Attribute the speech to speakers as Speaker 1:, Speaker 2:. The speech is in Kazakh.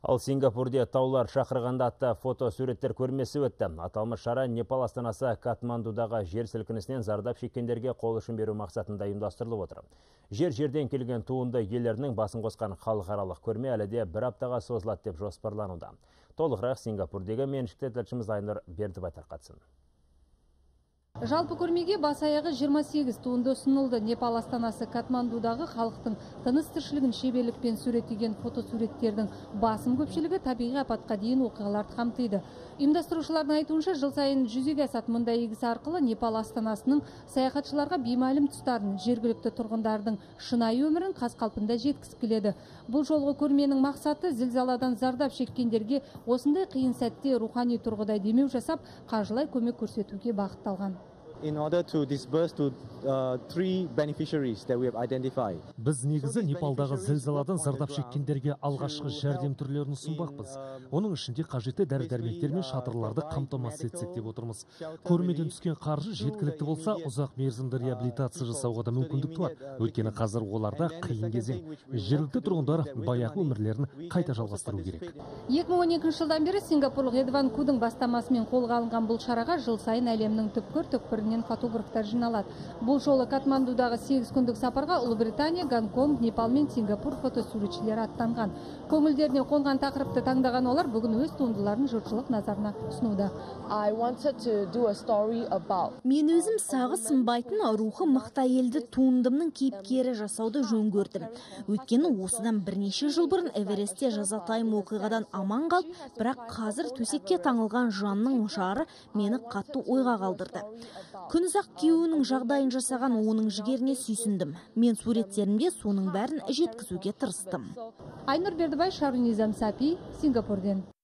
Speaker 1: Ал Сингапурде таулар шақырғанда атты фотосуреттер көрмесі өтті. Аталмыш шара Непал астанасы Катмандудағы жер сілкінісінен зардап шеккендерге қол ұшын беру мақсатында ұйымдастырылып отыр. Жерден келген туынды иелерінің басын қосқан халықаралық көрме әлі де бір аптаға созылады деп жоспарлануда. Толығырақ Сингапурдегі меншікті тілшіміз Айнұр Бердібай тарқатсын.
Speaker 2: Жалпы көрмеге бас аяғы 28 туынды ұсынылды. Непал астанасы Катмандудағы халықтың тыныс тіршілігін шеберлікпен суреттеген фотосуреттердің басым көпшілігі табиғи апатқа дейін оқиғаларды қамтиды. Ұйымдастырушылардың айтуынша, жыл сайын жүзеге асатын мұндай игісі арқылы Непал астанасының саяхатшыларға беймәлім тұстарын, жергілікті тұрғындардың шынайы өмірін қаз қалпында жеткізіп келеді. Бұл жолғы көрменің мақсаты зілзаладан зардап шеккендерге осындай қиын сәтте рухани тұрғыда демеу жасап, қаржылай көмек көрсетуге бағытталған.
Speaker 3: In order to disburse to 3 beneficiaries that we have identified.
Speaker 4: Біз негізі Непалдағы зілзаладан зардап шеккендерге алғашқы жәрдем түрлерін ұсынбақпыз. Оның ішінде қажетті дәрі-дәрмектер мен шатырларды қамтамасыз етсек деп отырмыз. Көрмеден түскен қаржы жеткілікті болса, ұзақ мерзімді реабилитация жасауға да мүмкіндік туар. Өйткені қазір оларда қиын кезең. Жергілікті тұрғындар баяғы өмірлерін қайта жалғастыру керек.
Speaker 2: 2012 жылдан бері сингапурлық Эдван Кудың бастамасымен қолға алынған бұл шараға жыл сайын әлемнің түкпір-түкпірінен фотографтар жиналады. Бұл жолы Катмандудағы 8 күндік сапарға Ұлыбритания, Гонконг, Непал мен Сингапур фотосуретшілері аттанған. Көңілдеріне қонған тақырыпты таңдаған олар бүгін өз туындыларын жұртшылық назарына ұсынуда.
Speaker 5: Мен өзім сағы сынбайтын рухы мықты әйелді туындымның кейіпкері жасауды жөн көрдім. Өйткені осыдан бірнеше жыл бұрын Эверестте жазатайым оқиғадан аман қалып, бірақ қазір төсекке таңылған жанның жары мені қатты ойға қалдырды. Күнұзақ күйеуінің жағдайын жасаған оның жігеріне сүйсіндім. Мен суреттерімде соның бәрін жеткізуге тырыстым.
Speaker 2: Айнұр Бердібай, Шарунизам Сапи, Сингапурден.